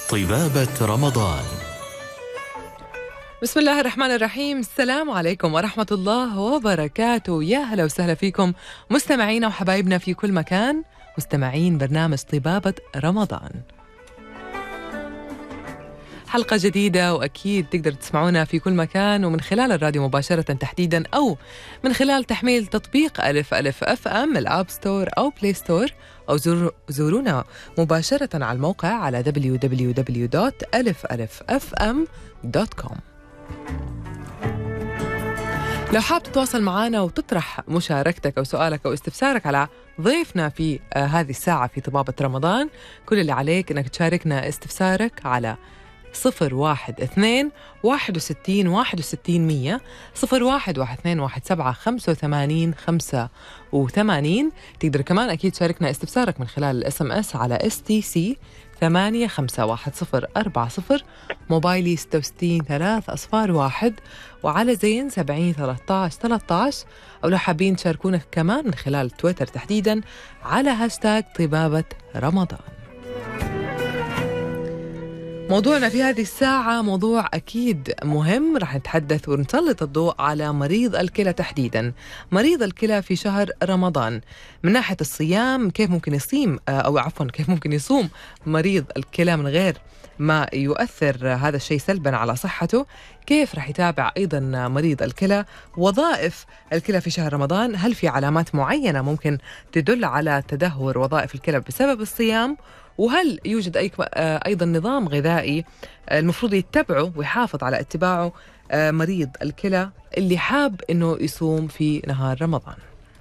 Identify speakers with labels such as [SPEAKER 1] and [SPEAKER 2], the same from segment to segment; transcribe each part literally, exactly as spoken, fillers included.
[SPEAKER 1] طبابة رمضان.
[SPEAKER 2] بسم الله الرحمن الرحيم. السلام عليكم ورحمة الله وبركاته. يا هلا وسهلا فيكم مستمعينا وحبايبنا في كل مكان، مستمعين برنامج طبابة رمضان. حلقة جديدة وأكيد تقدر تسمعونا في كل مكان ومن خلال الراديو مباشرة تحديدا، أو من خلال تحميل تطبيق ألف ألف أف أم الأب ستور أو بلاي ستور، أو زور زورونا مباشرة على الموقع على دبليو دبليو دبليو دوت ألف ألف أف أم دوت كوم. لو حاب تتواصل معنا وتطرح مشاركتك أو سؤالك أو استفسارك على ضيفنا في آه هذه الساعة في طبابة رمضان، كل اللي عليك أنك تشاركنا استفسارك على صفر واحد اثنين واحد وستين واحد وستين مية، صفر واحد واحد اثنين واحد سبعة خمسة وثمانين خمسة وثمانين. تقدر كمان أكيد تشاركنا استفسارك من خلال الاس ام اس على اس تي سي ثمانية خمسة واحد صفر أربعة صفر، موبايلي ستة وستين ثلاث أصفار واحد، وعلى زين سبعين ثلاثة عشر ثلاثة عشر. أو لو حابين تشاركونا كمان من خلال تويتر تحديدا على هاشتاج طبابة رمضان. موضوعنا في هذه الساعة موضوع أكيد مهم، رح نتحدث ونسلط الضوء على مريض الكلى تحديداً. مريض الكلى في شهر رمضان من ناحية الصيام، كيف ممكن يصيم أو عفواً كيف ممكن يصوم مريض الكلى من غير ما يؤثر هذا الشيء سلباً على صحته، كيف رح يتابع أيضاً مريض الكلى وظائف الكلى في شهر رمضان، هل في علامات معينة ممكن تدل على تدهور وظائف الكلى بسبب الصيام، وهل يوجد أي أيضا نظام غذائي المفروض يتبعه ويحافظ على اتباعه مريض الكلى اللي حاب أنه يصوم في نهار رمضان.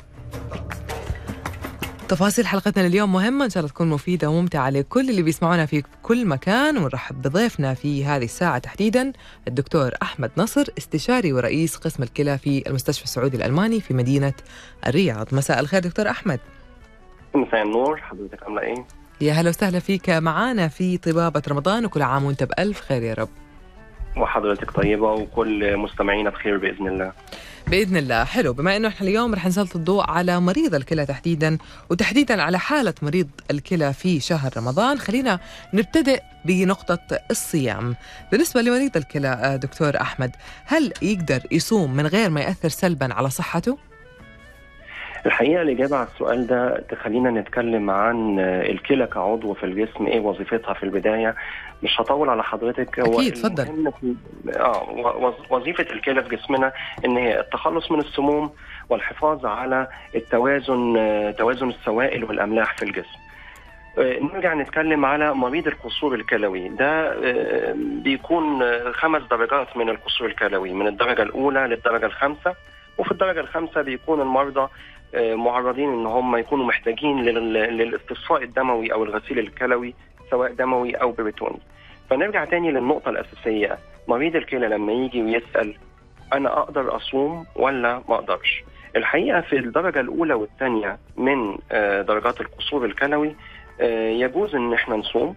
[SPEAKER 2] تفاصيل حلقتنا اليوم مهمة، إن شاء الله تكون مفيدة وممتعة لكل اللي بيسمعونا في كل مكان. ونرحب بضيفنا في هذه الساعة تحديدا الدكتور أحمد نصر، استشاري ورئيس قسم الكلى في المستشفى السعودي الألماني في مدينة الرياض. مساء الخير دكتور أحمد.
[SPEAKER 3] مساء النور، حضرتك عاملة إيه؟
[SPEAKER 2] يا هلا وسهلا فيك معانا في طبابة رمضان، وكل عام وانت بألف خير يا رب.
[SPEAKER 3] وحضرتك طيبة وكل مستمعينا بخير بإذن الله.
[SPEAKER 2] بإذن الله. حلو، بما أنه احنا اليوم رح نسلط الضوء على مريض الكلى تحديدا، وتحديدا على حالة مريض الكلى في شهر رمضان، خلينا نبتدئ بنقطة الصيام. بالنسبة لمريض الكلى دكتور أحمد، هل يقدر يصوم من غير ما يأثر سلبا على صحته؟
[SPEAKER 3] الحقيقة الإجابة على السؤال ده تخلينا نتكلم عن الكلى كعضو في الجسم، إيه وظيفتها في البداية. مش هطول على حضرتك.
[SPEAKER 2] أكيد تفضل.
[SPEAKER 3] آه وظيفة الكلى في جسمنا إن هي التخلص من السموم والحفاظ على التوازن، توازن السوائل والأملاح في الجسم. نرجع نتكلم على مريض القصور الكلوي ده، بيكون خمس درجات من القصور الكلوي، من الدرجة الأولى للدرجة الخامسة. وفي الدرجة الخامسة بيكون المرضى معرضين ان هم يكونوا محتاجين للاصطفاء الدموي او الغسيل الكلوي، سواء دموي او بريتوني. فنرجع تاني للنقطة الأساسية، مريض الكلى لما يجي ويسأل انا اقدر اصوم ولا ما اقدرش، الحقيقة في الدرجة الاولى والثانية من درجات القصور الكلوي يجوز ان احنا نصوم،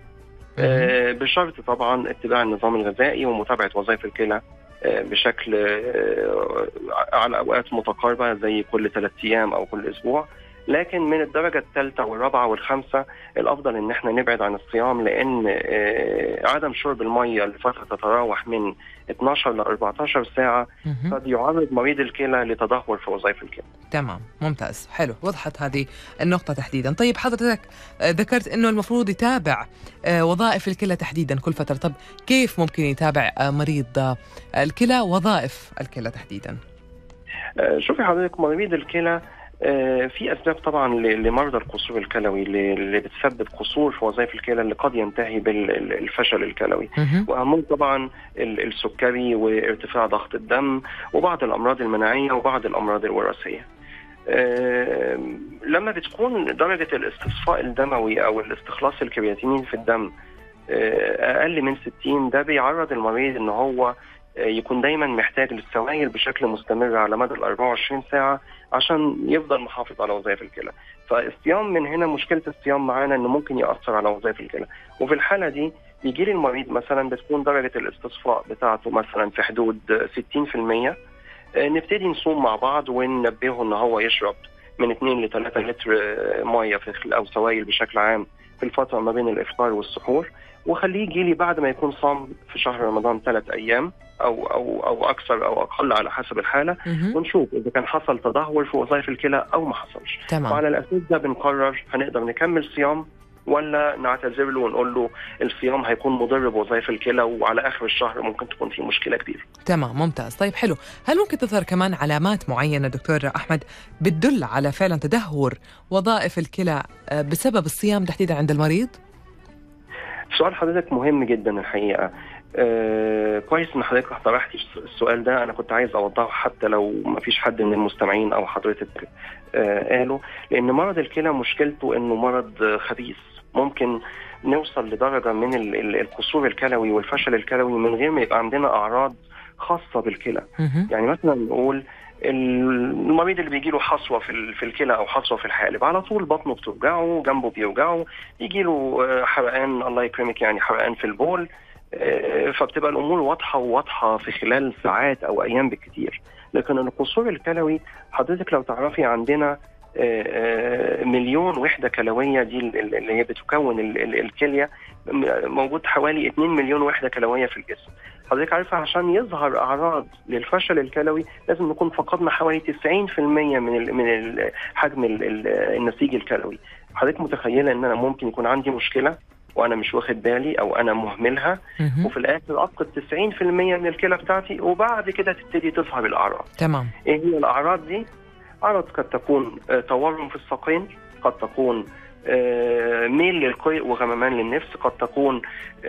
[SPEAKER 3] بشرط طبعا اتباع النظام الغذائي ومتابعة وظائف الكلى بشكل على أوقات متقاربة زي كل ثلاثة أيام أو كل أسبوع. لكن من الدرجة الثالثة والرابعة والخامسة الأفضل إن احنا نبعد عن الصيام، لأن عدم شرب المية لفترة تتراوح من اثناشر ل أربعة عشر ساعة قد يعرض مريض الكلى لتدهور في وظائف الكلى.
[SPEAKER 2] تمام، ممتاز، حلو، وضحت هذه النقطة تحديدا. طيب حضرتك ذكرت إنه المفروض يتابع وظائف الكلى تحديدا كل فترة، طب كيف ممكن يتابع مريض الكلى وظائف الكلى تحديدا؟
[SPEAKER 3] شوفي حضرتك، مريض الكلى في أسباب طبعا لمرضى القصور الكلوي اللي بتسبب قصور في وظائف الكلى اللي قد ينتهي بالفشل الكلوي، وأهم طبعا السكري وارتفاع ضغط الدم وبعض الأمراض المناعية وبعض الأمراض الوراثية. لما بتكون درجة الاستصفاء الدموي أو الاستخلاص الكرياتينين في الدم أقل من ستين، ده بيعرض المريض إن هو يكون دايما محتاج للسوائل بشكل مستمر على مدى ال أربعة وعشرين ساعة عشان يفضل محافظ على وظائف الكلى. فالصيام من هنا مشكلة الصيام معانا انه ممكن يأثر على وظائف الكلى، وفي الحالة دي يجي لي المريض مثلا بتكون درجة الاستصفاء بتاعته مثلا في حدود ستين بالمية، نبتدي نصوم مع بعض وننبهه ان هو يشرب من اثنين لثلاثة لتر مية في او سوائل بشكل عام في الفتره ما بين الافطار والسحور، وخليه يجي لي بعد ما يكون صام في شهر رمضان ثلاث ايام او او او اكثر او اقل على حسب الحاله،
[SPEAKER 2] مهم.
[SPEAKER 3] ونشوف اذا كان حصل تدهور في وظائف الكلى او ما حصلش.
[SPEAKER 2] تمام.
[SPEAKER 3] وعلى الاساس ده بنقرر هنقدر نكمل صيام ولا نعتذر له ونقول له الصيام هيكون مضر بوظائف الكلى وعلى اخر الشهر ممكن تكون في مشكله كبيره.
[SPEAKER 2] تمام، ممتاز. طيب حلو، هل ممكن تظهر كمان علامات معينه دكتور احمد بتدل على فعلا تدهور وظائف الكلى بسبب الصيام تحديدا عند المريض؟
[SPEAKER 3] سؤال حضرتك مهم جدا الحقيقه. آه، كويس ان حضرتك طرحتي السؤال ده، انا كنت عايز اوضحه حتى لو ما فيش حد من المستمعين او حضرتك آه قالوا، لان مرض الكلى مشكلته انه مرض خبيث، ممكن نوصل لدرجه من القصور الكلوي والفشل الكلوي من غير ما يبقى عندنا اعراض خاصه بالكلى. يعني مثلا نقول المريض اللي بيجي له حصوه في في الكلى او حصوه في الحالب، على طول بطنه بتوجعه، جنبه بيوجعه، يجي له حرقان، الله يكرمك يعني حرقان في البول، فبتبقى الامور واضحه وواضحه في خلال ساعات او ايام بالكثير. لكن القصور الكلوي حضرتك لو تعرفي عندنا مليون وحده كلويه، دي اللي هي بتكون الكليه، موجود حوالي اتنين مليون وحده كلويه في الجسم. حضرتك عارفه عشان يظهر اعراض للفشل الكلوي لازم نكون فقدنا حوالي تسعين بالمية من من حجم النسيج الكلوي. حضرتك متخيله ان انا ممكن يكون عندي مشكله وانا مش واخد بالي او انا مهملها، وفي الاخر افقد تسعين بالمية من الكلى بتاعتي وبعد كده تبتدي تظهر الاعراض.
[SPEAKER 2] تمام.
[SPEAKER 3] ايه هي الاعراض دي؟ اعراض قد تكون تورم في الساقين، قد تكون ميل للقيء وغممان للنفس، قد تكون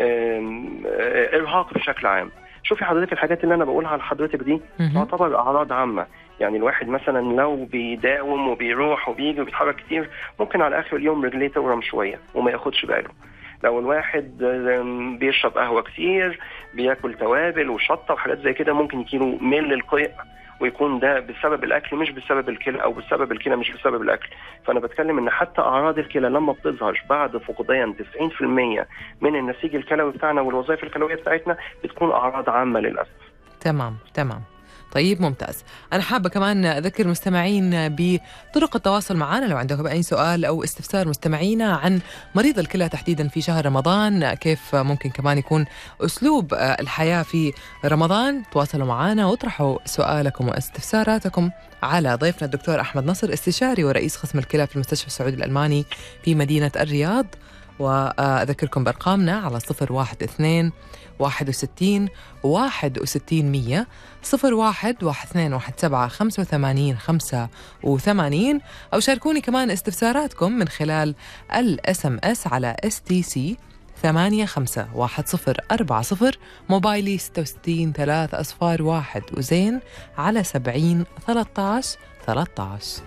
[SPEAKER 3] ارهاق بشكل عام. شوفي حضرتك الحاجات اللي انا بقولها لحضرتك دي تعتبر اعراض عامه. يعني الواحد مثلا لو بيداوم وبيروح وبيجي وبيتحرك كتير ممكن على اخر اليوم رجليه تورم شويه وما ياخدش باله. لو الواحد بيشرب قهوه كتير، بياكل توابل وشطه وحاجات زي كده، ممكن يجيله ميل للقيء ويكون ده بسبب الاكل مش بسبب الكلى، او بسبب الكلى مش بسبب الاكل. فانا بتكلم ان حتى اعراض الكلى لما بتظهر بعد فقدان تسعين بالمية من النسيج الكلوي بتاعنا والوظائف الكلويه بتاعتنا بتكون اعراض عامه للاسف.
[SPEAKER 2] تمام تمام. طيب ممتاز. أنا حابة كمان أذكر مستمعين بطرق التواصل معنا لو عندهم أي سؤال أو استفسار مستمعينا عن مريض الكلى تحديدا في شهر رمضان، كيف ممكن كمان يكون أسلوب الحياة في رمضان. تواصلوا معنا وطرحوا سؤالكم واستفساراتكم على ضيفنا الدكتور أحمد نصر، استشاري ورئيس قسم الكلى في المستشفى السعودي الألماني في مدينة الرياض. وأذكركم بأرقامنا على صفر واحد اثنين واحد وستين واحد وستين مية، صفر واحد واحد اثنين واحد سبعة خمسة وثمانين خمسة وثمانين، أو شاركوني كمان استفساراتكم من خلال الاس ام اس على اس تي سي ثمانية خمسة واحد صفر أربعة صفر، موبايلي ستة وستين ثلاثة أصفار واحد وزين على سبعين ثلاثة عشر ثلاثة عشر.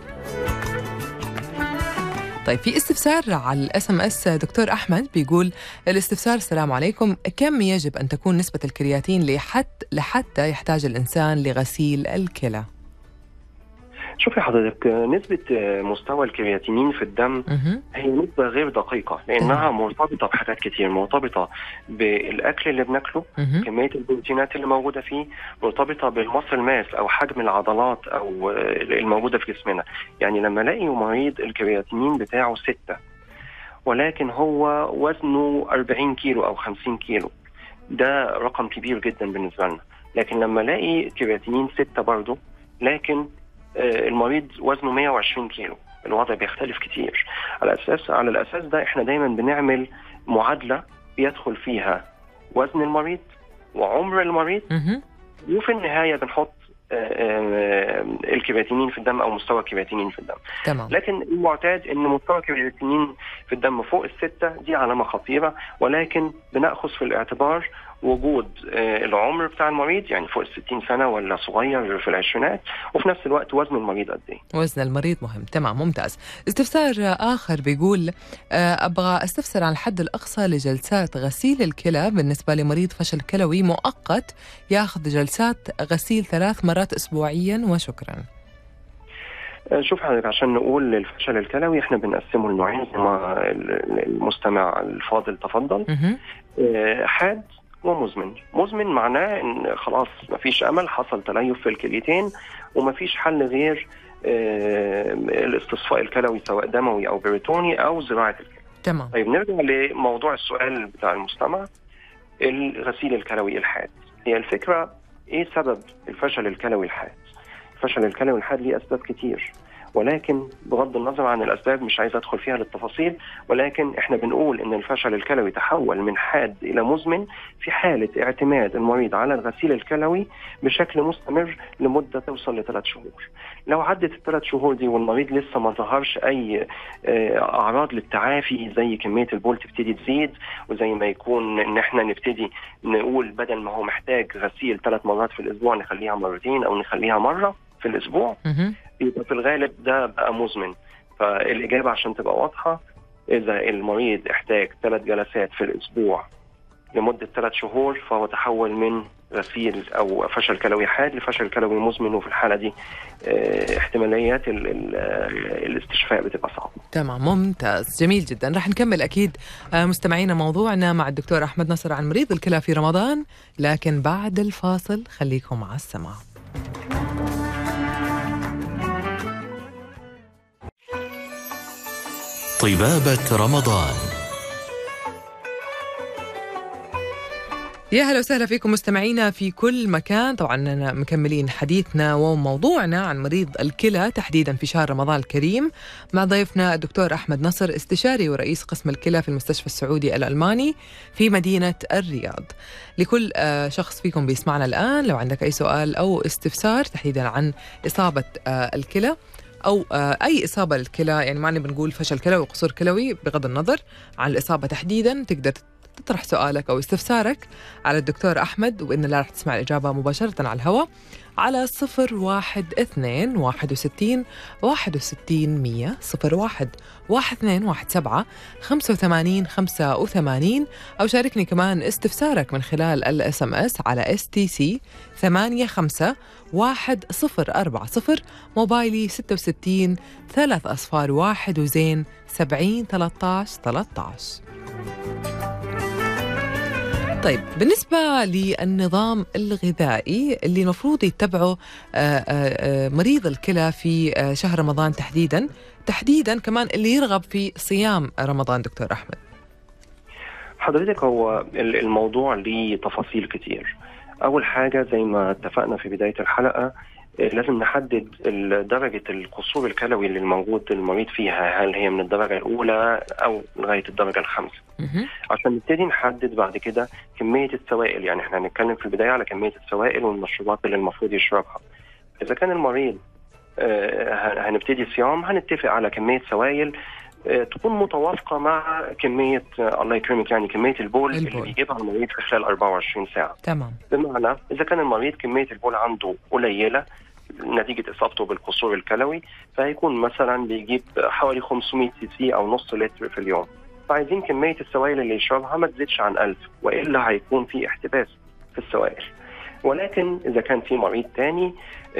[SPEAKER 2] طيب في استفسار على الاس ام اس دكتور احمد بيقول الاستفسار: السلام عليكم، كم يجب ان تكون نسبة الكرياتين لحتى لحتى يحتاج الانسان لغسيل الكلى؟
[SPEAKER 3] شوفي حضرتك، نسبة مستوى الكرياتينين في الدم هي نسبة غير دقيقة، لأنها مرتبطة بحاجات كتير، مرتبطة بالأكل اللي بناكله، كمية البروتينات اللي موجودة فيه، مرتبطة بالمصل ماس أو حجم العضلات أو الموجودة في جسمنا. يعني لما الاقي مريض الكرياتينين بتاعه ستة ولكن هو وزنه أربعين كيلو أو خمسين كيلو، ده رقم كبير جدا بالنسبة لنا. لكن لما الاقي كرياتينين ستة برضه لكن المريض وزنه مية وعشرين كيلو، الوضع بيختلف كتير. على اساس على الاساس ده احنا دايما بنعمل معادله بيدخل فيها وزن المريض وعمر المريض، وفي النهايه بنحط الكرياتينين في الدم او مستوى الكرياتينين في الدم.
[SPEAKER 2] تمام.
[SPEAKER 3] لكن المعتاد ان مستوى الكرياتينين في الدم فوق الستة، دي علامه خطيره، ولكن بناخذ في الاعتبار وجود العمر بتاع المريض، يعني فوق الستين سنة ولا صغير في العشرينات، وفي نفس الوقت وزن المريض قد ايه.
[SPEAKER 2] وزن المريض مهم. تمام، ممتاز. استفسار آخر بيقول أبغى أستفسر عن الحد الأقصى لجلسات غسيل الكلى بالنسبة لمريض فشل كلوي مؤقت يأخذ جلسات غسيل ثلاث مرات أسبوعيا، وشكرا.
[SPEAKER 3] شوف حضرتك، عشان نقول الفشل الكلوي احنا بنقسمه لنوعين زي ما المستمع الفاضل تفضل. حاد ومزمن. مزمن معناه ان خلاص مفيش امل، حصل تليف في الكليتين ومفيش حل غير الاستصفاء الكلوي سواء دموي او بريتوني او زراعه الكلى.
[SPEAKER 2] تمام.
[SPEAKER 3] طيب نرجع لموضوع السؤال بتاع المستمع، الغسيل الكلوي الحاد. هي الفكرة ايه سبب الفشل الكلوي الحاد؟ الفشل الكلوي الحاد ليه اسباب كتير، ولكن بغض النظر عن الاسباب مش عايز ادخل فيها للتفاصيل، ولكن احنا بنقول ان الفشل الكلوي تحول من حاد الى مزمن في حالة اعتماد المريض على الغسيل الكلوي بشكل مستمر لمدة توصل لثلاث شهور. لو عدت الثلاث شهور دي والمريض لسه ما ظهرش اي اعراض للتعافي، زي كمية البول تبتدي تزيد، وزي ما يكون ان احنا نبتدي نقول بدل ما هو محتاج غسيل ثلاث مرات في الاسبوع نخليها مرتين او نخليها مرة في الاسبوع، يبقى في الغالب ده بقى مزمن. فالإجابة عشان تبقى واضحة، إذا المريض احتاج ثلاث جلسات في الأسبوع لمدة ثلاث شهور فهو تحول من غسيل أو فشل كلوي حاد لفشل كلوي مزمن، وفي الحالة دي اه احتماليات ال ال الاستشفاء بتبقى صعبة.
[SPEAKER 2] تمام، ممتاز، جميل جدا. رح نكمل أكيد مستمعينا موضوعنا مع الدكتور أحمد نصر عن مريض الكلى في رمضان، لكن بعد الفاصل خليكم مع السماع.
[SPEAKER 1] طبابة رمضان.
[SPEAKER 2] يا هلا وسهلا فيكم مستمعينا في كل مكان. طبعا مكملين حديثنا وموضوعنا عن مريض الكلى تحديدا في شهر رمضان الكريم مع ضيفنا الدكتور أحمد نصر، استشاري ورئيس قسم الكلى في المستشفى السعودي الألماني في مدينة الرياض. لكل شخص فيكم بيسمعنا الآن، لو عندك أي سؤال أو استفسار تحديدا عن إصابة الكلى أو أي إصابة للكلى، يعني معنى بنقول فشل كلوي وقصور كلوي بغض النظر عن الإصابة تحديداً، تقدر تطرح سؤالك أو استفسارك على الدكتور أحمد، وبإذن الله رح تسمع الإجابة مباشرة على الهواء على صفر واحد اثنين واحد وستين واحد وستين مية، صفر واحد واحد اثنين واحد سبعة خمسة وثمانين خمسة وثمانين، أو شاركني كمان استفسارك من خلال ال إس إم إس على إس تي سي ثمانية خمسة واحد صفر أربعة صفر، موبايلي ستة وستين ثلاث أصفار واحد وزين سبعين ثلاثة عشر ثلاثة عشر. طيب، بالنسبة للنظام الغذائي اللي المفروض يتبعه مريض الكلى في شهر رمضان تحديداً تحديداً كمان اللي يرغب في صيام رمضان، دكتور أحمد.
[SPEAKER 3] حضرتك هو الموضوع ليه تفاصيل كتير. أول حاجة زي ما اتفقنا في بداية الحلقة، لازم نحدد درجة القصور الكلوي اللي الموجود المريض فيها، هل هي من الدرجة الأولى أو لغاية الدرجة الخامسة، عشان نبتدي نحدد بعد كده كمية السوائل. يعني احنا هنتكلم في البداية على كمية السوائل والمشروبات اللي المفروض يشربها. إذا كان المريض آه هنبتدي صيام، هنتفق على كمية سوائل آه تكون متوافقة مع كمية آه الله يكرمك يعني كمية البول, البول اللي بيجيبها المريض في خلال أربعة وعشرين ساعة.
[SPEAKER 2] تمام.
[SPEAKER 3] بمعنى إذا كان المريض كمية البول عنده قليلة نتيجة إصابته بالقصور الكلوي، فهيكون مثلا بيجيب حوالي خمسمية سي سي أو نص لتر في اليوم، فعايزين كمية السوائل اللي يشربها ما تزيدش عن ألف، وإلا هيكون في احتباس في السوائل. ولكن إذا كان في مريض تاني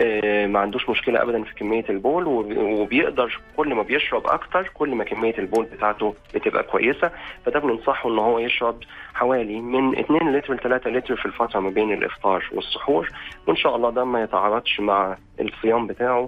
[SPEAKER 3] ما عندوش مشكلة أبدا في كمية البول، وبيقدر كل ما بيشرب أكتر كل ما كمية البول بتاعته بتبقى كويسة، فده بننصحه إن هو يشرب حوالي من اثنين لتر ل ثلاثة لتر في الفترة ما بين الإفطار والسحور، وإن شاء الله ده ما يتعارضش مع الصيام بتاعه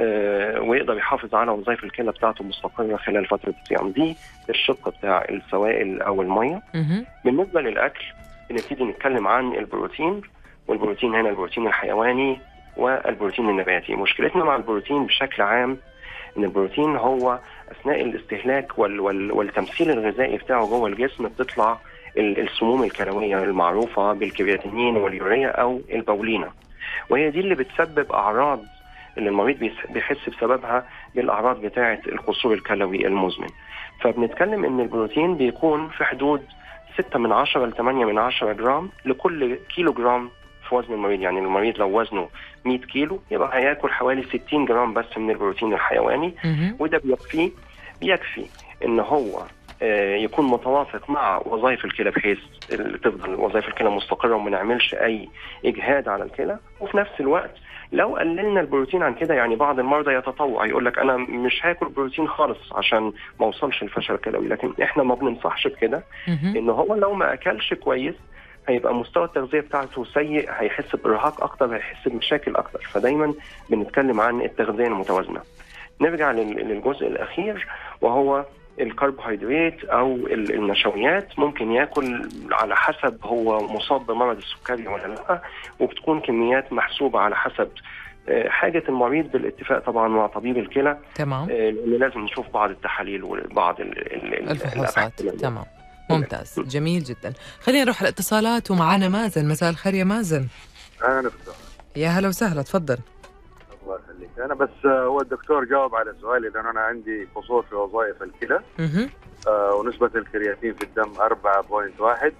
[SPEAKER 3] ويقدر يحافظ على وظائف الكلى بتاعته مستقرة خلال فترة الصيام. دي الشق بتاع السوائل أو المية. بالنسبة للأكل بنبتدي نتكلم عن البروتين، والبروتين هنا البروتين الحيواني والبروتين النباتي. مشكلتنا مع البروتين بشكل عام ان البروتين هو اثناء الاستهلاك وال وال والتمثيل الغذائي بتاعه جوه الجسم بتطلع السموم الكلويه المعروفه بالكرياتينين واليوريا او البولينه، وهي دي اللي بتسبب اعراض اللي المريض بيحس بسببها بالاعراض بتاعه القصور الكلوي المزمن. فبنتكلم ان البروتين بيكون في حدود ستة من عشرة لثمانية من عشرة جرام لكل كيلو جرام في وزن المريض. يعني المريض لو وزنه مية كيلو يبقى هياكل حوالي ستين جرام بس من البروتين الحيواني، وده بيكفي بيكفي ان هو يكون متوافق مع وظائف الكلى بحيث تفضل وظائف الكلى مستقرة وما نعملش اي اجهاد على الكلى. وفي نفس الوقت لو قللنا البروتين عن كده، يعني بعض المرضى يتطوع يقول لك انا مش هاكل بروتين خالص عشان ما اوصلش للفشل الكلوي، لكن احنا ما بننصحش بكده، ان هو لو ما اكلش كويس هيبقى مستوى التغذية بتاعته سيء، هيحس بإرهاق أكتر، هيحس بمشاكل أكتر. فدايما بنتكلم عن التغذية المتوازنة. نرجع للجزء الأخير وهو الكربوهيدرات او النشويات، ممكن ياكل على حسب هو مصاب بمرض السكري ولا لا، وبتكون كميات محسوبه على حسب حاجه المريض بالاتفاق طبعا مع طبيب الكلى.
[SPEAKER 2] تمام.
[SPEAKER 3] لان لازم نشوف بعض التحاليل وبعض
[SPEAKER 2] الفحوصات. تمام، ممتاز، جميل جدا. خلينا نروح على الاتصالات، ومعانا مازن. مساء الخير يا مازن.
[SPEAKER 4] اهلا وسهلا.
[SPEAKER 2] يا هلا وسهلا، تفضل.
[SPEAKER 4] الله يخليك. انا بس هو الدكتور جاوب على سؤالي، لان انا عندي قصور في وظائف الكلى آه ونسبه الكرياتين في الدم أربعة فاصلة واحد،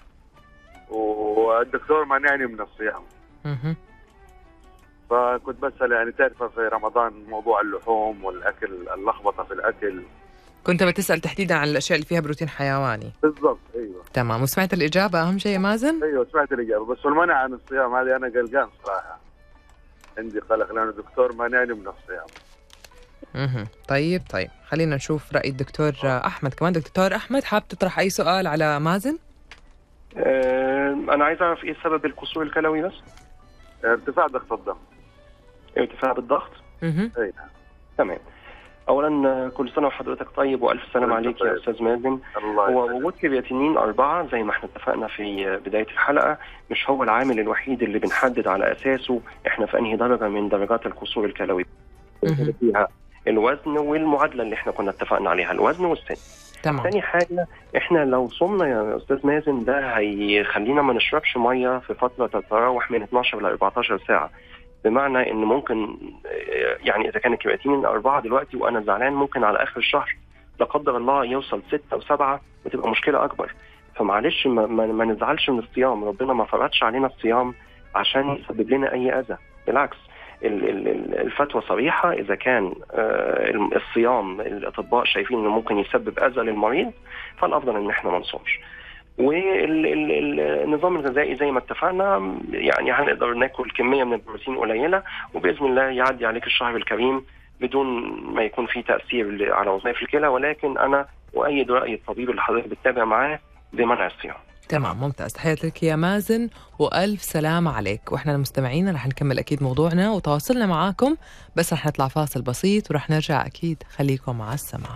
[SPEAKER 4] والدكتور مانعني من الصيام.
[SPEAKER 2] اها
[SPEAKER 4] فكنت بسأل يعني تعرف في رمضان موضوع اللحوم والاكل، اللخبطه في الاكل.
[SPEAKER 2] كنت بتسأل تحديدا عن الاشياء اللي فيها بروتين حيواني.
[SPEAKER 4] بالضبط، ايوه
[SPEAKER 2] تمام. وسمعت الاجابه اهم شيء يا مازن؟
[SPEAKER 4] ايوه سمعت الاجابه، بس المنع عن الصيام هذه انا قلقان صراحه، عندي قلق لأن الدكتور مانعني من الصيام.
[SPEAKER 2] اها طيب طيب خلينا نشوف رأي الدكتور أحمد كمان. دكتور أحمد، حاب تطرح أي سؤال على مازن؟
[SPEAKER 3] أه أنا عايز أعرف إيه سبب الكسور الكلوي بس؟
[SPEAKER 4] ارتفاع ضغط الدم.
[SPEAKER 3] ارتفاع بالضغط؟
[SPEAKER 2] اها
[SPEAKER 3] أي نعم. تمام. أولا كل سنة وحضرتك طيب، وألف سلام عليك يا أستاذ مازن. هو وجود كرياتينين أربعة زي ما احنا اتفقنا في بداية الحلقة مش هو العامل الوحيد اللي بنحدد على أساسه احنا في أنهي درجة من درجات الكسور الكلوي. فيها الوزن والمعادلة اللي احنا كنا اتفقنا عليها، الوزن والسن.
[SPEAKER 2] تمام.
[SPEAKER 3] ثاني حاجة، احنا لو صمنا يا أستاذ مازن ده هيخلينا ما نشربش مية في فترة تتراوح من اثناشر ل أربعتاشر ساعة، بمعنى ان ممكن يعني اذا كان الكرياتين أربعة دلوقتي وانا زعلان، ممكن على اخر الشهر لا قدر الله يوصل ستة وسبعة وتبقى مشكله اكبر. فمعلش ما, ما, ما نزعلش من الصيام، ربنا ما فرضش علينا الصيام عشان يسبب لنا اي اذى، بالعكس الفتوى صريحه، اذا كان الصيام الاطباء شايفين انه ممكن يسبب اذى للمريض فالافضل ان احنا ما نصومش. والنظام الغذائي زي ما اتفقنا يعني هنقدر ناكل كميه من البروتين قليله، وباذن الله يعدي عليك الشهر الكريم بدون ما يكون فيه تاثير على وظائف الكلى. ولكن انا اؤيد راي الطبيب اللي حضرتك بتتابع معاه بمنع الصيام.
[SPEAKER 2] تمام، ممتاز. تحياتي لك يا مازن والف سلام عليك. واحنا المستمعين رح نكمل اكيد موضوعنا وتواصلنا معاكم، بس رح نطلع فاصل بسيط ورح نرجع اكيد. خليكم مع السمع.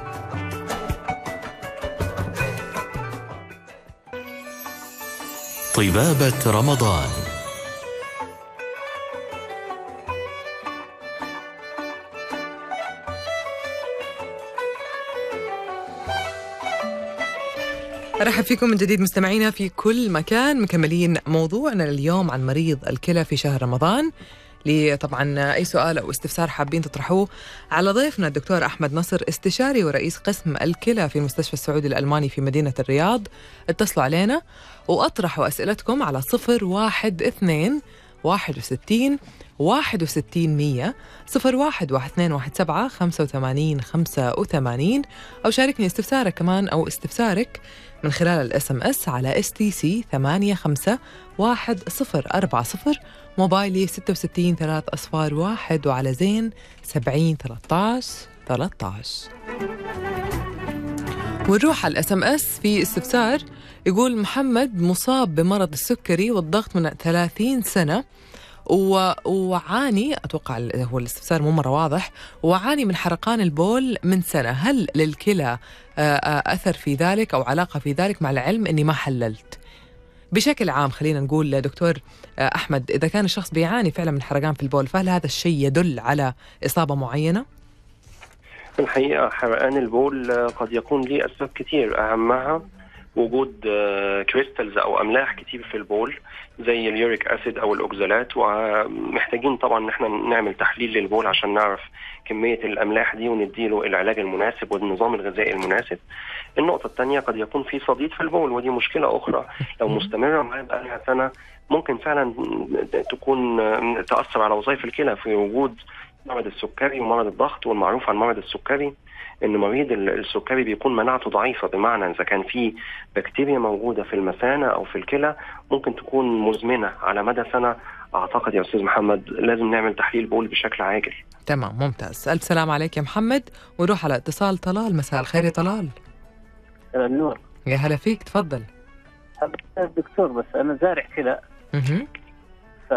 [SPEAKER 1] طبابة رمضان.
[SPEAKER 2] أرحب فيكم من جديد مستمعينا في كل مكان. مكملين موضوعنا اليوم عن مريض الكلى في شهر رمضان. لي طبعا أي سؤال أو استفسار حابين تطرحوه على ضيفنا الدكتور أحمد نصر، استشاري ورئيس قسم الكلى في المستشفى السعودي الألماني في مدينة الرياض. اتصلوا علينا وأطرحوا أسئلتكم على صفر واحد اثنين واحد وستين واحد وستين مية، صفر واحد واحد اثنين واحد سبعة خمسة وثمانين خمسة وثمانين، أو شاركني استفسارك كمان أو استفسارك من خلال الاس ام اس على اس تي سي ثمانية خمسة واحد صفر أربعة صفر، موبايلي ستة وستين ثلاثة أصفار واحد، وعلى زين سبعين ثلاثة عشر ثلاثة عشر. ونروح على الاس ام اس في استفسار يقول محمد مصاب بمرض السكري والضغط من ثلاثين سنة، وعاني، أتوقع هو الاستفسار مو مرة واضح، وعاني من حرقان البول من سنة. هل للكلى أثر في ذلك أو علاقة في ذلك، مع العلم أني ما حللت؟ بشكل عام خلينا نقول دكتور أحمد، إذا كان الشخص بيعاني فعلا من حرقان في البول، فهل هذا الشيء يدل على إصابة معينة؟
[SPEAKER 3] في الحقيقة حرقان البول قد يكون له أسباب كتير، أهمها وجود كريستالز أو أملاح كتير في البول زي اليوريك أسيد أو الأوكزالات، ومحتاجين طبعا إن احنا نعمل تحليل للبول عشان نعرف كمية الأملاح دي ونديله العلاج المناسب والنظام الغذائي المناسب. النقطة الثانية قد يكون في صديد في البول، ودي مشكلة أخرى لو مستمرة معاه بقالها سنة ممكن فعلا تكون تأثر على وظائف الكلى في وجود مرض السكري ومرض الضغط. والمعروف عن مرض السكري ان مريض السكري بيكون مناعته ضعيفه، بمعنى اذا كان في بكتيريا موجوده في المثانه او في الكلى ممكن تكون مزمنه على مدى سنه. اعتقد يا استاذ محمد لازم نعمل تحليل بول بشكل عاجل.
[SPEAKER 2] تمام، ممتاز. الف سلام عليك يا محمد. ونروح على اتصال طلال. مساء الخير يا طلال.
[SPEAKER 5] النور.
[SPEAKER 2] يا هلا فيك، تفضل.
[SPEAKER 5] دكتور بس انا زارع كلى.
[SPEAKER 2] اها
[SPEAKER 5] ف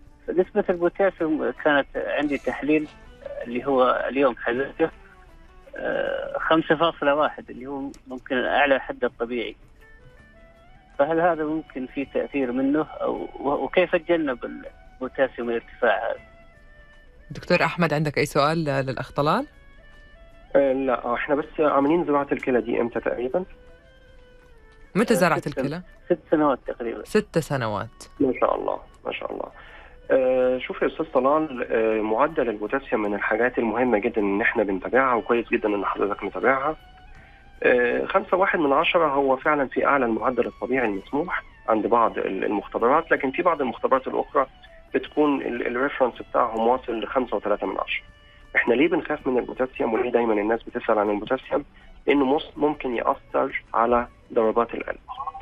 [SPEAKER 5] نسبة البوتاسيوم كانت عندي تحليل اللي هو اليوم حدثته خمسة فاصلة واحد اللي هو ممكن أعلى حد الطبيعي، فهل هذا ممكن في تأثير منه أو وكيف أتجنب البوتاسيوم الارتفاع هذا؟
[SPEAKER 2] دكتور أحمد عندك أي سؤال للأخ طلال؟
[SPEAKER 3] آه لا احنا بس عاملين زراعة الكلى دي امتى تقريبا؟
[SPEAKER 2] متى زرعت الكلى؟
[SPEAKER 5] ست سنوات تقريبا.
[SPEAKER 2] ست سنوات
[SPEAKER 3] ما شاء الله ما شاء الله. آه شوف يا أستاذ طلال، آه معدل البوتاسيوم من الحاجات المهمة جدا إن إحنا بنتابعها، وكويس جدا إن حضرتك متابعها. آه خمسة واحد من عشرة هو فعلا في أعلى المعدل الطبيعي المسموح عند بعض المختبرات، لكن في بعض المختبرات الأخرى بتكون الريفرنس بتاعهم واصل لخمسة وثلاثة من عشرة. إحنا ليه بنخاف من البوتاسيوم وليه دايما الناس بتسأل عن البوتاسيوم؟ لأنه ممكن يأثر على ضربات القلب.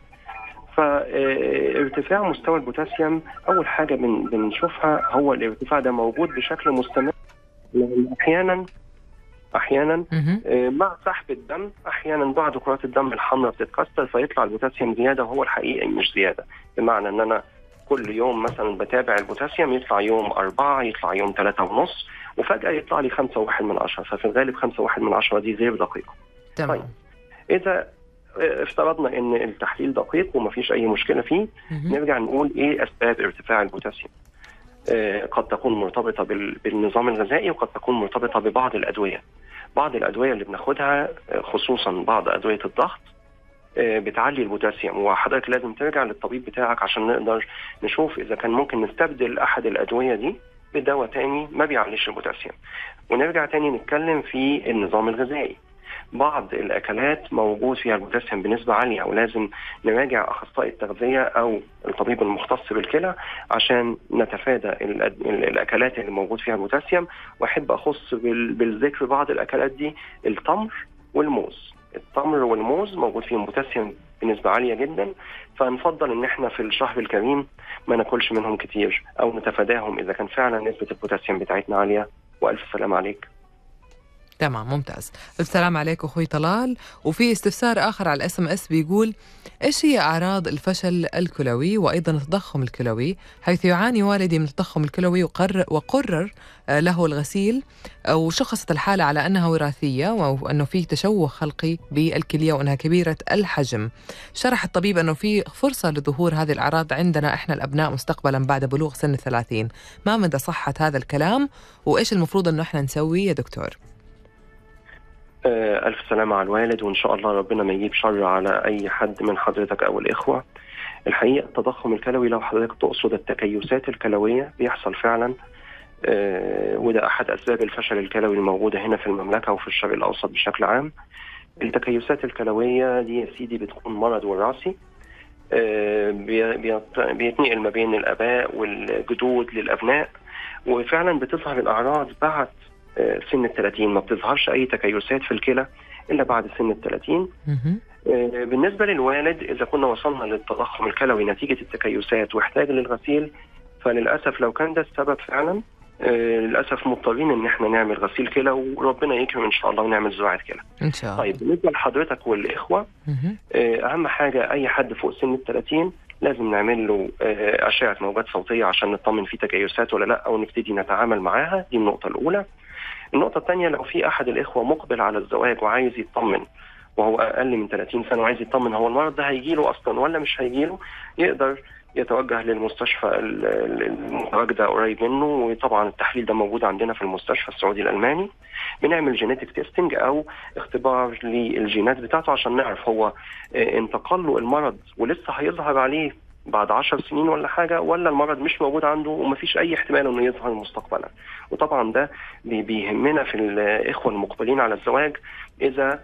[SPEAKER 3] فارتفاع مستوى البوتاسيوم أول حاجة بنشوفها هو الارتفاع ده موجود بشكل مستمر، لأن أحيانا أحيانا مع سحب الدم أحيانا بعض كرات الدم الحمراء بتتكسر فيطلع البوتاسيوم زيادة، وهو الحقيقي مش زيادة. بمعنى أن أنا كل يوم مثلا بتابع البوتاسيوم يطلع يوم أربعة، يطلع يوم ثلاثة ونص، وفجأة يطلع لي خمسة واحد من عشرة، ففي الغالب خمسة واحد من عشرة دي غير دقيقة.
[SPEAKER 2] تمام.
[SPEAKER 3] طيب إذا افترضنا ان التحليل دقيق ومفيش اي مشكله فيه، نرجع نقول ايه اسباب ارتفاع البوتاسيوم. آه قد تكون مرتبطه بالنظام الغذائي، وقد تكون مرتبطه ببعض الادويه. بعض الادويه اللي بناخدها خصوصا بعض ادويه الضغط آه بتعلي البوتاسيوم، وحضرتك لازم ترجع للطبيب بتاعك عشان نقدر نشوف اذا كان ممكن نستبدل احد الادويه دي بدواء تاني ما بيعليش البوتاسيوم. ونرجع تاني نتكلم في النظام الغذائي. بعض الأكلات موجود فيها البوتاسيوم بنسبة عالية، ولازم نراجع أخصائي التغذية أو الطبيب المختص بالكلى عشان نتفادى الأكلات اللي موجود فيها البوتاسيوم. وأحب أخص بالذكر بعض الأكلات دي، التمر والموز. التمر والموز موجود فيهم بوتاسيوم بنسبة عالية جدا، فنفضل إن احنا في الشهر الكريم ما ناكلش منهم كتير أو نتفاداهم إذا كان فعلا نسبة البوتاسيوم بتاعتنا عالية. وألف سلام عليك.
[SPEAKER 2] تمام، ممتاز. السلام عليكم أخوي طلال. وفي استفسار آخر على الاس ام اس بيقول إيش هي أعراض الفشل الكلوي وأيضا التضخم الكلوي، حيث يعاني والدي من التضخم الكلوي وقرر, وقرر له الغسيل، وشخصت الحالة على أنها وراثية وأنه في تشوه خلقي بالكلية وأنها كبيرة الحجم. شرح الطبيب أنه في فرصة لظهور هذه الأعراض عندنا إحنا الأبناء مستقبلا بعد بلوغ سن الثلاثين. ما مدى صحة هذا الكلام وإيش المفروض أنه إحنا نسوي يا دكتور؟
[SPEAKER 3] ألف سلامة على الوالد، وإن شاء الله ربنا ما يجيب شر على أي حد من حضرتك أو الإخوة. الحقيقة التضخم الكلوي لو حضرتك تقصد التكيسات الكلوية بيحصل فعلا، أه وده أحد أسباب الفشل الكلوي الموجودة هنا في المملكة وفي الشرق الأوسط بشكل عام. التكيسات الكلوية دي يا سيدي بتكون مرض وراثي، أه بيتنقل ما بين الآباء والجدود للأبناء، وفعلا بتظهر الأعراض بعد سن الثلاثين. ما بتظهرش أي تكيسات في الكلى إلا بعد سن الثلاثين. بالنسبة للوالد، إذا كنا وصلنا للتضخم الكلوي نتيجة التكيسات واحتاج للغسيل، فللأسف لو كان ده السبب فعلا للأسف مضطرين إن احنا نعمل غسيل كلى، وربنا يكرم إن شاء الله ونعمل زراعة كلى
[SPEAKER 2] إن شاء الله.
[SPEAKER 3] طيب بالنسبة لحضرتك والإخوة، أهم حاجة أي حد فوق سن الثلاثين لازم نعمل له أشعة موجات صوتية عشان نطمن فيه تكيسات ولا لا، أو نبتدي نتعامل معاها. دي النقطة الأولى. النقطة الثانية، لو في أحد الإخوة مقبل على الزواج وعايز يطمن وهو أقل من ثلاثين سنة وعايز يطمن هو المرض ده هيجيله أصلا ولا مش هيجيله، يقدر يتوجه للمستشفى المتواجدة قريب منه. وطبعا التحليل ده موجود عندنا في المستشفى السعودي الألماني. بنعمل جينيتك تيستنج أو اختبار للجينات بتاعته عشان نعرف هو انتقل له المرض ولسه هيظهر عليه بعد عشر سنين ولا حاجة، ولا المرض مش موجود عنده ومفيش أي احتمال أنه يظهر مستقبلا. وطبعا ده بيهمنا في الإخوة المقبلين على الزواج، إذا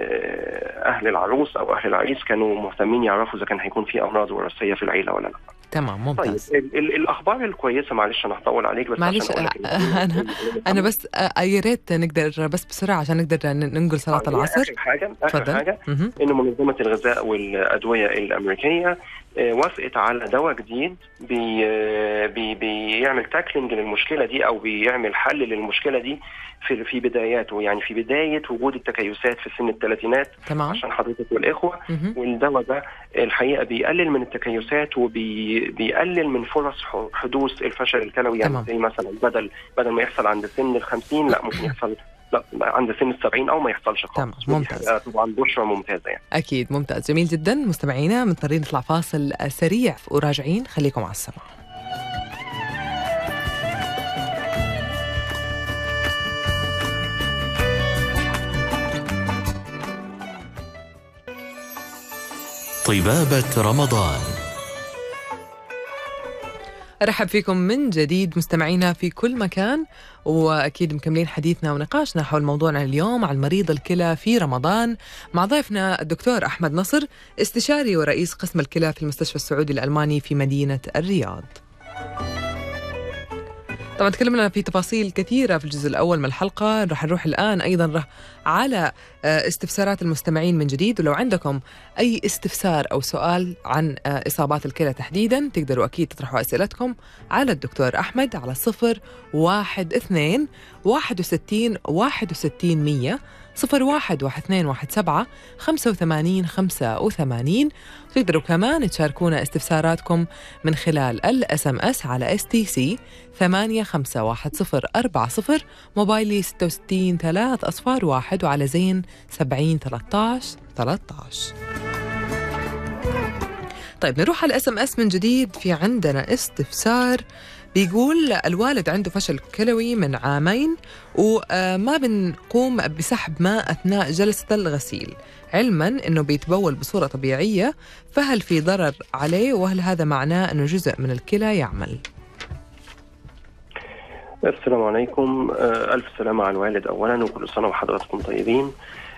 [SPEAKER 3] أهل العروس أو أهل العريس كانوا مهتمين يعرفوا إذا كان هيكون في أمراض وراثية في العيلة ولا لا.
[SPEAKER 2] تمام، ممتاز.
[SPEAKER 3] طيب ال- الأخبار الكويسة، معلش أنا هطول عليك بس
[SPEAKER 2] معلش أنا أنا بس يا ريت نقدر بس بسرعة عشان نقدر ننقل صلاة العصر.
[SPEAKER 3] آخر حاجة آخر فضل. حاجة إن منظمة الغذاء والأدوية الأمريكية وافقت على دواء جديد بي بي بيعمل تاكلينج للمشكلة دي أو بيعمل حل للمشكلة دي في في بداياته، يعني في بداية وجود التكيسات في سن الثلاثينات.
[SPEAKER 2] تمام.
[SPEAKER 3] عشان حضرتك والإخوة. والدواء ده الحقيقة بيقلل من التكيسات وبيقلل من فرص حدوث الفشل الكلوي. يعني زي مثلا بدل بدل ما يحصل عند سن الخمسين لا ممكن يحصل لا عند سن السبعين او ما يحصلش خالص.
[SPEAKER 2] تمام ممتاز.
[SPEAKER 3] طبعا بشرة ممتازه يعني.
[SPEAKER 2] اكيد ممتاز جميل جدا. مستمعينا مضطرين نطلع فاصل سريع وراجعين، خليكم على السمع.
[SPEAKER 1] طبابة رمضان.
[SPEAKER 2] أرحب فيكم من جديد مستمعينا في كل مكان، وأكيد مكملين حديثنا ونقاشنا حول موضوعنا اليوم عن مريض الكلى في رمضان مع ضيفنا الدكتور أحمد نصر، استشاري ورئيس قسم الكلى في المستشفى السعودي الألماني في مدينة الرياض. طبعا تكلمنا في تفاصيل كثيرة في الجزء الأول من الحلقة، رح نروح الآن أيضا على استفسارات المستمعين من جديد. ولو عندكم أي استفسار أو سؤال عن إصابات الكلى تحديدا تقدروا أكيد تطرحوا أسئلتكم على الدكتور أحمد على صفر واحد اثنين واحد وستين واحد وستين مية صفر واحد واحد اثنين واحد سبعة خمسة وثمانين خمسة وثمانين. تقدروا كمان تشاركونا استفساراتكم من خلال الاس ام اس على اس تي سي ثمانية خمسة واحد صفر أربعة صفر، موبايلي ستة وستين ثلاث أصفار واحد، وعلى زين سبعين ثلاثة عشر ثلاثة عشر. طيب نروح على الاس ام اس من جديد. في عندنا استفسار بيقول الوالد عنده فشل كلوي من عامين وما بنقوم بسحب ماء أثناء جلسة الغسيل، علما أنه بيتبول بصورة طبيعية، فهل في ضرر عليه وهل هذا معناه أنه جزء من الكلى يعمل؟
[SPEAKER 3] السلام عليكم. ألف سلامة على الوالد أولا، وكل سنة وحضراتكم طيبين.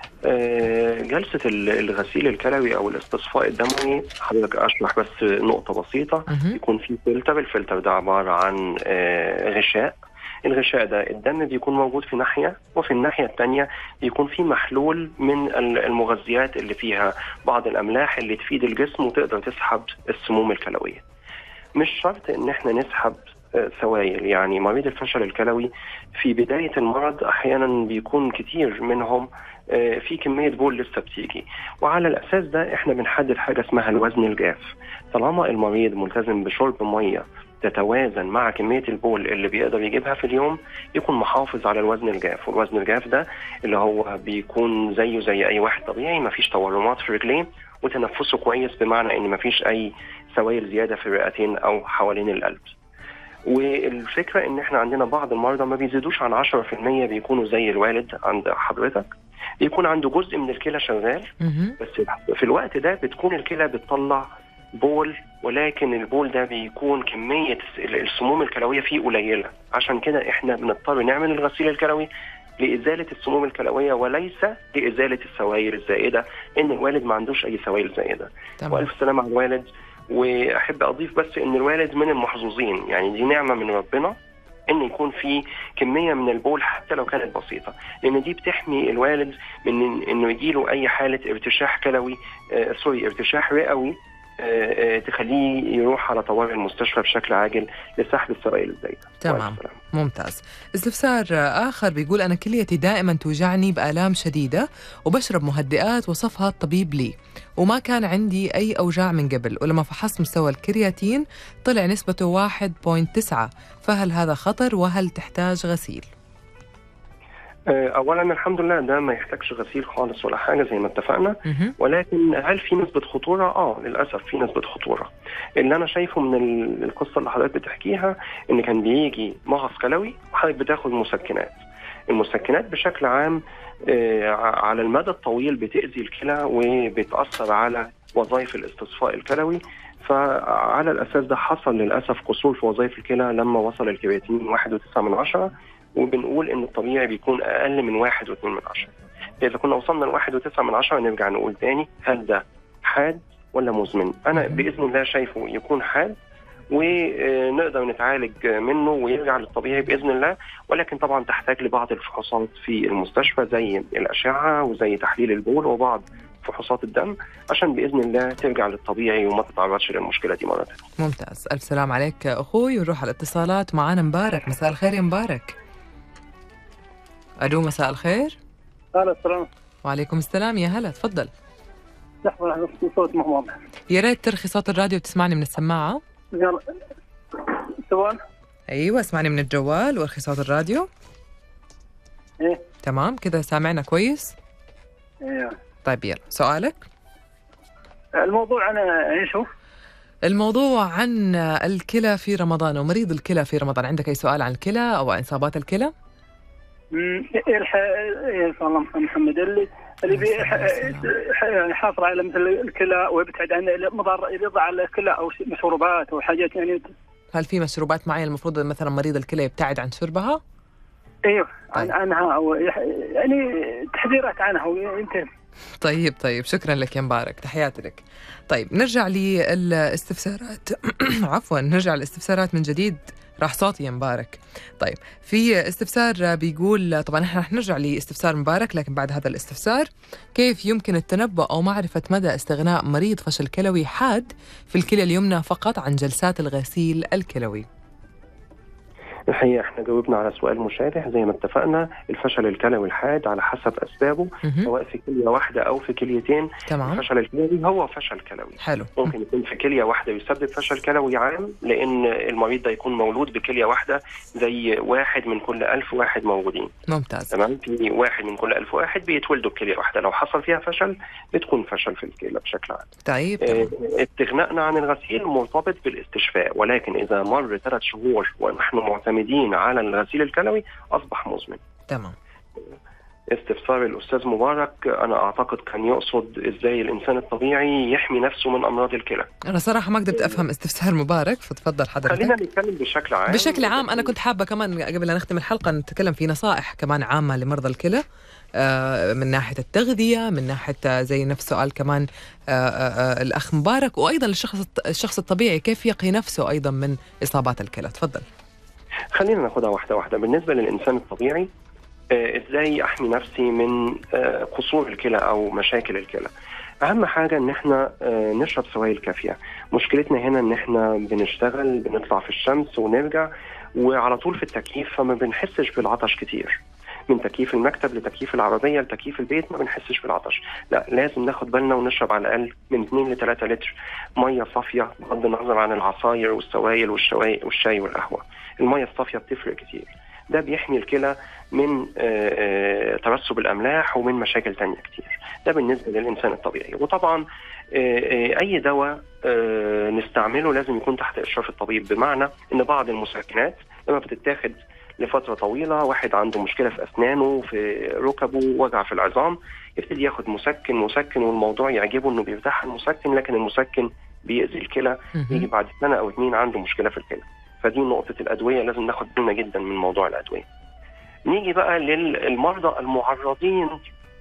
[SPEAKER 3] جلسة الغسيل الكلوي أو الاستصفاء الدموي، حضرتك أشرح بس نقطة بسيطة. يكون في فلتر، الفلتر ده عبارة عن غشاء. الغشاء ده الدم بيكون موجود في ناحية، وفي الناحية التانية بيكون في محلول من المغذيات اللي فيها بعض الأملاح اللي تفيد الجسم وتقدر تسحب السموم الكلوية. مش شرط إن احنا نسحب سوائل، يعني مريض الفشل الكلوي في بداية المرض أحيانا بيكون كتير منهم في كمية بول لسه بتيجي، وعلى الأساس ده احنا بنحدد حاجة اسمها الوزن الجاف. طالما المريض ملتزم بشرب مية تتوازن مع كمية البول اللي بيقدر يجيبها في اليوم، يكون محافظ على الوزن الجاف. والوزن الجاف ده اللي هو بيكون زيه زي أي واحد طبيعي، مفيش تورمات في رجلين وتنفسه كويس، بمعنى ان مفيش أي سوائل زيادة في الرئتين أو حوالين القلب. والفكرة ان احنا عندنا بعض المرضى ما بيزيدوش عن عشرة في المية بيكونوا زي الوالد عند حضرتك، بيكون عنده جزء من الكلى شغال، بس في الوقت ده بتكون الكلى بتطلع بول، ولكن البول ده بيكون كمية السموم الكلوية فيه قليلة. عشان كده احنا بنضطر نعمل الغسيل الكلوي لإزالة السموم الكلوية وليس لإزالة السوائل الزائدة، إن الوالد ما عندوش أي سوائل زائدة. وألف سلامة على الوالد. وأحب أضيف بس إن الوالد من المحظوظين، يعني دي نعمة من ربنا إن يكون في كمية من البول حتى لو كانت بسيطة، لأن دي بتحمي الوالد من إنه يجيله أي حالة ارتشاح كلوي آه سوري ارتشاح رئوي آه آه تخليه يروح على طوارئ المستشفى بشكل عاجل لسحب السوائل الزايدة.
[SPEAKER 2] تمام ممتاز. استفسار آخر بيقول أنا كليتي دائما توجعني بآلام شديدة وبشرب مهدئات وصفها الطبيب لي، وما كان عندي أي أوجاع من قبل، ولما فحصت مستوى الكرياتين طلع نسبته واحد فاصلة تسعة، فهل هذا خطر وهل تحتاج غسيل؟
[SPEAKER 3] أولا الحمد لله ده ما يحتاجش غسيل خالص ولا حاجة زي ما اتفقنا، ولكن هل في نسبة خطورة؟ آه للأسف في نسبة خطورة. اللي أنا شايفه من القصة اللي حضرتك بتحكيها إن كان بيجي مغص كلوي وحضرتك بتاخد مسكنات. المسكنات بشكل عام آه على المدى الطويل بتأذي الكلى وبتأثر على وظائف الاستصفاء الكلوي، فعلى الأساس ده حصل للأسف قصور في وظائف الكلى لما وصل الكرياتين واحد وتسعة من عشرة، وبنقول إن الطبيعي بيكون أقل من واحد واثنين من عشرة. إذا كنا وصلنا لواحد وتسعة من عشرة نرجع نقول تاني هل ده حاد ولا مزمن؟ أنا بإذن الله شايفه يكون حاد ونقدر نتعالج منه ويرجع للطبيعي بإذن الله، ولكن طبعا تحتاج لبعض الفحوصات في المستشفى زي الأشعة وزي تحليل البول وبعض فحوصات الدم عشان بإذن الله ترجع للطبيعي وما تتعرضش للمشكلة دي مرة ثانية.
[SPEAKER 2] ممتاز. ألف سلام عليك أخوي. ونروح على الاتصالات. معانا مبارك. مساء الخير يا مبارك. ألو مساء الخير.
[SPEAKER 6] هلا السلام.
[SPEAKER 2] وعليكم السلام يا هلا تفضل.
[SPEAKER 6] لحظة لحظة صوت ما هو واضح.
[SPEAKER 2] يا ريت ترخي صوت الراديو وتسمعني من السماعة.
[SPEAKER 6] يلا الجوال.
[SPEAKER 2] أيوة اسمعني من الجوال وارخي صوت الراديو.
[SPEAKER 6] إيه
[SPEAKER 2] تمام كده سامعنا كويس؟
[SPEAKER 6] ايوه.
[SPEAKER 2] طيب يلا سؤالك.
[SPEAKER 6] الموضوع عن ايش هو؟
[SPEAKER 2] الموضوع عن الكلى في رمضان ومريض الكلى في رمضان. عندك أي سؤال عن الكلى أو عن إصابات الكلى؟
[SPEAKER 6] امم الح ايه صلى الله عليه محمد اللي اللي بي يعني حاصل على مثل الكلى ويبتعد عن مضار يضع على الكلى او مشروبات او حاجات يعني.
[SPEAKER 2] هل في مشروبات معينة المفروض مثلا مريض الكلى يبتعد عن شربها؟
[SPEAKER 6] ايوه
[SPEAKER 2] طيب.
[SPEAKER 6] عن عنها او يعني تحذيرات عنها وينتهي.
[SPEAKER 2] طيب طيب شكرا لك يا مبارك، تحياتي لك. طيب نرجع للاستفسارات عفوا نرجع للاستفسارات من جديد. راح صوتي يا مبارك. طيب في استفسار بيقول، طبعا احنا رح نرجع لاستفسار مبارك لكن بعد هذا الاستفسار، كيف يمكن التنبؤ أو معرفة مدى استغناء مريض فشل كلوي حاد في الكلى اليمنى فقط عن جلسات الغسيل الكلوي؟
[SPEAKER 3] الحقيقة احنا جاوبنا على سؤال مشابه زي ما اتفقنا. الفشل الكلوي الحاد على حسب أسبابه
[SPEAKER 2] مه.
[SPEAKER 3] سواء في كلية واحدة أو في كليتين.
[SPEAKER 2] تمام.
[SPEAKER 3] الفشل الكلوي هو فشل كلوي.
[SPEAKER 2] حلو.
[SPEAKER 3] ممكن يكون في كلية واحدة يسبب فشل كلوي عام، لأن المريض ده يكون مولود بكلية واحدة زي واحد من كل ألف واحد موجودين.
[SPEAKER 2] ممتاز.
[SPEAKER 3] تمام. في واحد من كل ألف واحد بيتولدوا بكلية واحدة، لو حصل فيها فشل بتكون فشل في الكلى بشكل عام.
[SPEAKER 2] طيب.
[SPEAKER 3] اه استغنائنا عن الغسيل مرتبط بالاستشفاء، ولكن إذا مر ثلاث شهور ونحن معتمدين على الغسيل الكلوي أصبح مزمن.
[SPEAKER 2] تمام.
[SPEAKER 3] استفسار الأستاذ مبارك أنا أعتقد كان يقصد إزاي الإنسان الطبيعي يحمي نفسه من أمراض الكلى.
[SPEAKER 2] أنا صراحة ما قدرت أفهم استفسار مبارك، فتفضل حضرتك.
[SPEAKER 3] خلينا نتكلم بشكل عام.
[SPEAKER 2] بشكل عام أنا كنت حابة كمان قبل أن نختم الحلقة نتكلم في نصائح كمان عامة لمرضى الكلى، آه من ناحية التغذية، من ناحية زي نفس سؤال كمان آه آه الأخ مبارك، وأيضا الشخص الشخص الطبيعي كيف يقي نفسه أيضا من إصابات الكلى. تفضل.
[SPEAKER 3] خلينا ناخدها واحدة واحدة. بالنسبة للإنسان الطبيعي آه إزاي أحمي نفسي من آه قصور الكلى أو مشاكل الكلى؟ أهم حاجة إن إحنا آه نشرب سوائل كافية. مشكلتنا هنا إن إحنا بنشتغل بنطلع في الشمس ونرجع وعلى طول في التكييف، فما بنحسش بالعطش كتير. من تكييف المكتب لتكييف العربية لتكييف البيت ما بنحسش بالعطش. لا، لازم ناخد بالنا ونشرب على الأقل من اثنين لثلاثة لتر مية صافية بغض النظر عن العصاير والسوائل والشواي والشاي والقهوة. المية الصافية بتفرق كتير. ده بيحمي الكلى من ترسب الأملاح ومن مشاكل تانية كتير. ده بالنسبة للإنسان الطبيعي. وطبعا أي دواء نستعمله لازم يكون تحت إشراف الطبيب، بمعنى إن بعض المسكنات لما بتتاخد لفترة طويلة، واحد عنده مشكلة في أسنانه، في ركبه، وجع في العظام، يبتدي ياخد مسكن مسكن والموضوع يعجبه إنه بيرتاح المسكن، لكن المسكن بيأذي الكلى، يجي بعد سنة أو اتنين عنده مشكلة في الكلى. فدي نقطة الأدوية، لازم ناخد بالنا جدا من موضوع الأدوية. نيجي بقى للمرضى المعرضين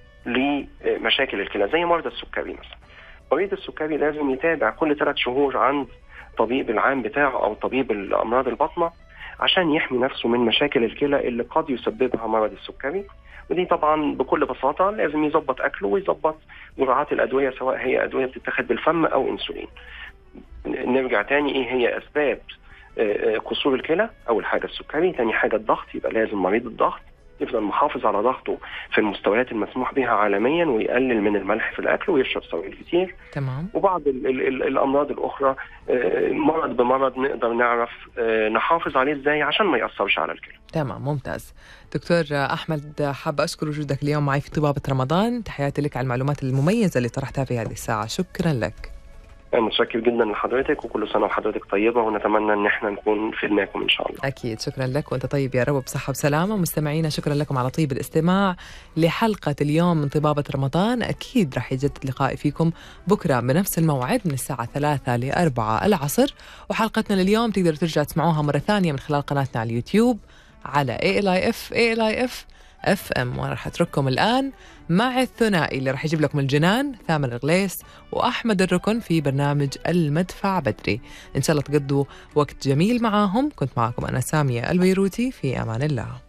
[SPEAKER 3] لمشاكل الكلى زي مرضى السكري مثلا. مريض السكري لازم يتابع كل ثلاث شهور عند طبيب العام بتاعه أو طبيب الأمراض الباطنة عشان يحمي نفسه من مشاكل الكلى اللي قد يسببها مرض السكري. ودي طبعا بكل بساطة لازم يظبط أكله ويظبط جرعات الأدوية، سواء هي أدوية بتتاخد بالفم أو إنسولين. نرجع تاني، إيه هي أسباب قصور الكلى؟ أول حاجة السكري، تاني حاجة الضغط، يبقى لازم مريض الضغط يفضل محافظ على ضغطه في المستويات المسموح بها عالميا، ويقلل من الملح في الأكل ويشرب سوائل كتير.
[SPEAKER 2] تمام.
[SPEAKER 3] وبعض ال ال الأمراض الأخرى مرض بمرض نقدر نعرف نحافظ عليه إزاي عشان ما يأثرش على الكلى.
[SPEAKER 2] تمام، ممتاز. دكتور أحمد، حابة أشكر وجودك اليوم معي في طبابة رمضان. تحياتي لك على المعلومات المميزة اللي طرحتها في هذه الساعة. شكرا لك.
[SPEAKER 3] متشكر جدا لحضرتك، وكل سنة وحضرتك طيبة، ونتمنى ان احنا نكون فدناكم ان شاء الله.
[SPEAKER 2] اكيد، شكرا لك وانت طيب يا رب بصحة وسلامة. مستمعينا شكرا لكم على طيب الاستماع لحلقة اليوم من طبابة رمضان. اكيد راح يجدد لقائي فيكم بكرة بنفس الموعد من الساعة ثلاثة لأربعة العصر، وحلقتنا لليوم تقدروا ترجع تسمعوها مرة ثانية من خلال قناتنا على اليوتيوب على إيه إل آي إف إيه إل آي إف إف إم. وأنا راح أترككم الآن مع الثنائي اللي راح يجيب لكم الجنان، ثامر الغليس وأحمد الركن في برنامج المدفع بدري. إن شاء الله تقضوا وقت جميل معاهم. كنت معكم أنا سامية البيروتي، في أمان الله.